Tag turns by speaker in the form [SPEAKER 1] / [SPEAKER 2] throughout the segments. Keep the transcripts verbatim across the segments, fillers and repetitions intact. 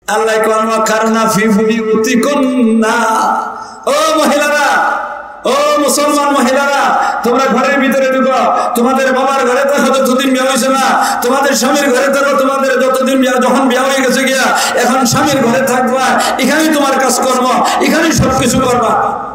[SPEAKER 1] আল্লাহ কোন ওয়াকারনা ফি বুয়ুতিকুন্না, ও মহিলারা, ও মুসলমান মহিলারা, তোমরা ঘরের ভিতরে ঢুকো। তোমাদের বাবার ঘরে থাকো যতদিন বিয়ে হয়েছে না, তোমাদের স্বামীর ঘরে থাকো তোমাদের যতদিন যখন বিয়ে হয়ে গেছে গিয়া, এখন স্বামীর ঘরে থাকবা, এখানেই তোমার কাজকর্ম, এখানেই সবকিছু করবা।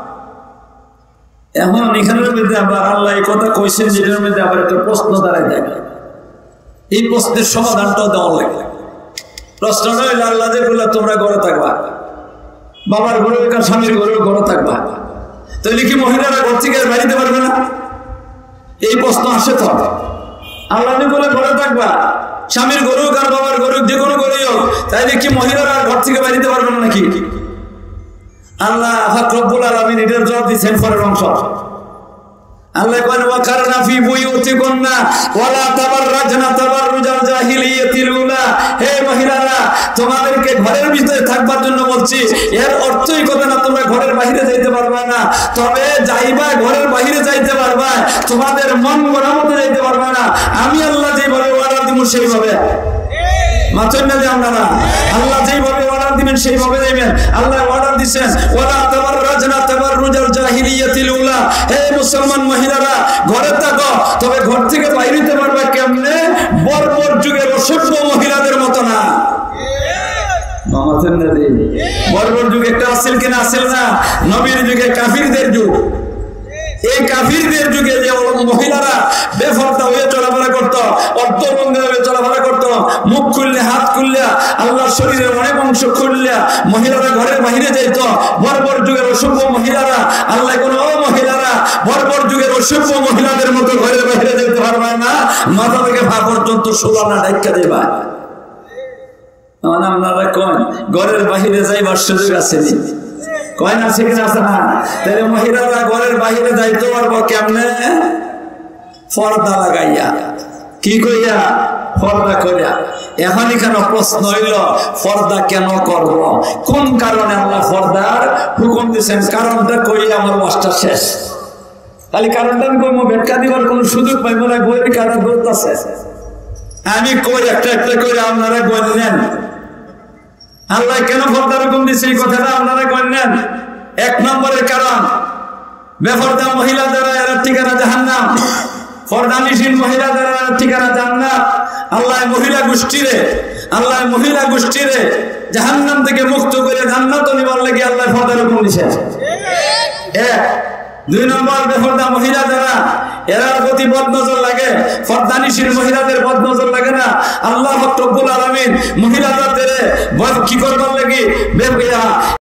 [SPEAKER 1] এখন এখানের মধ্যে আবার আল্লাহ এই কথা কইছেন, যেটার মধ্যে আবার একটা প্রশ্ন দাঁড়ায় যায়। এই প্রশ্নের সমাধানটাও দেওয়া লাগে। প্রশ্নটা হইল আল্লাহ যে বললো তোমরা ঘরে থাকবা, বাবার ঘরে স্বামীর ঘরেও ঘরে থাকবা, তাহলে কি মহিলারা ঘর থেকে বাড়িতে পারবে না? এই প্রশ্ন আসে তো। আল্লাহ বলে ঘরে থাকবা, স্বামীর গরু আর বাবার গরু যে কোনো গরুই হোক, তাইলে কি মহিলারা ঘর থেকে বাড়িতে পারবে না নাকি? আল্লাহ রব্বুল আলামিন এটার জবাব দিচ্ছেন পরের অংশ। আল্লাহ বলেন ওয়াকারনা ফি বুয়ুতিকুন্না ওয়ালা তাবাররাজনা তাবাররুজাল জাহিলিয়াতিল উলা, হে মহিলারা তোমাদেরকে ঘরের ভিতরে থাকবার জন্য বলছি। এর অর্থই কথা না তোমরা ঘরের বাইরে যাইতে পারবা না, তবে যাইবা ঘরের বাইরে যাইতে পারবা, তোমাদের মন গড়া মতো যাইতে পারবা না। আমি আল্লাহ যেভাবে অর্ডার দিব সেইভাবে মাছেন না যে আপনারা, আল্লাহ যেভাবে অর্ডার দিবেন সেইভাবে যাইবেন। আল্লাহ অর্ডার দিচ্ছেন ওয়ালা তাবাররাজনা তাবাররুজাল জাহিলিয়াতিল উলা, হে মুসলমান মহিলারা ঘরে থাকো, তবে ঘর থেকে বাইরে হতে পারবা কেমনে? বর্বর যুগের অসভ্য মহিলাদের মতো না। বর্বর যুগ একটা আসল কিনা আসল না, নবীর যুগে কাফিরদের যুগ। এই কাফিরদের যুগে যে মহিলারা বেফরদা হয়ে চলাফেরা করতো, অর্ধভঙ্গি হয়ে চলাফেরা করতো, মুখ খুললে হাত খুললে আল্লাহর শরীরের অনেক অংশ খুললে মহিলারা ঘরের বাহিরে যাইত। বর্বর যুগের অসভ্য মহিলারা, আল্লাহ কোন ও মহিলারা বর্বর যুগের অসভ্য মহিলাদের মতো ঘরের বাহিরে যেতে পারবে না, মাথা থেকে পা পর্যন্ত সোলানা ঢাকা দেবা। আপনারা কন ঘরের বাহিরে যাইবার সুযোগ আছে নি? কয় না আছে কিনা? আছে না? তাহলে মহিলারা ঘরের বাহিরে যাইতে পারবো কেমনে? পর্দা লাগাইয়া। কি কইয়া? পর্দা করিয়া। এখন এখানে প্রশ্ন হইল পর্দা কেন করব? কোন কারণে আল্লাহ পর্দার হুকুম দিচ্ছেন? কারণটা কইয়া আমার মাস্টা শেষ। খালি কারণটা আমি কইব, ব্যাখ্যা দিবার কোন সুযোগ পাইব না, বইয়ের কারণ করতেছে। আমি কই একটা একটা করে আপনারা বললেন আল্লাহ কেন পর্দার হুকুম দিচ্ছে, এই কথাটা আপনারা বললেন। এক নম্বরের কারণ বেপরদা মহিলা দ্বারা এরা ঠিকানা জাহান্নাম, পর্দানিশীল মহিলা দ্বারা ঠিকানা জান্নাত। আল্লাহ মহিলা গোষ্ঠীরে আল্লাহ মহিলা গোষ্ঠীরে জাহান্নাম থেকে মুক্ত করে জান্নাত নিবার লাগি আল্লাহ পর্দার হুকুম দিয়েছেন। এক। দুই নম্বর বেপরদা মহিলা দ্বারা এরার প্রতি বদনজর লাগে, পর্দানিশীল মহিলাদের বদনজর লাগে না। আল্লাহ রব্বুল আলামিন মহিলাদের কি করবার লাগি